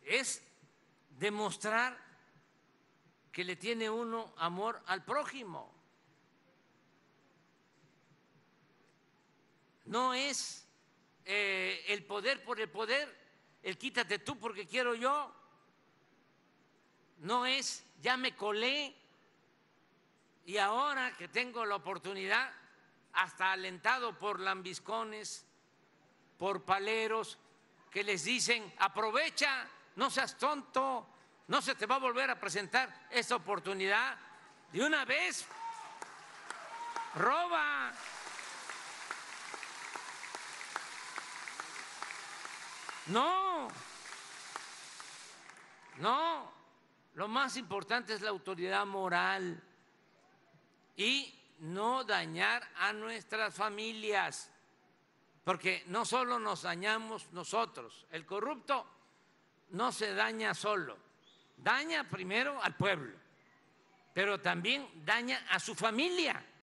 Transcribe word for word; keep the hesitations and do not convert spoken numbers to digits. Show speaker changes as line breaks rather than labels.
es demostrar que le tiene uno amor al prójimo. No es eh, el poder por el poder, el quítate tú porque quiero yo. No es ya me colé y ahora que tengo la oportunidad, hasta alentado por lambiscones, por paleros, que les dicen aprovecha, no seas tonto, no se te va a volver a presentar esta oportunidad. De una vez, roba. No, no, lo más importante es la autoridad moral y no dañar a nuestras familias, porque no solo nos dañamos nosotros, el corrupto no se daña solo, daña primero al pueblo, pero también daña a su familia.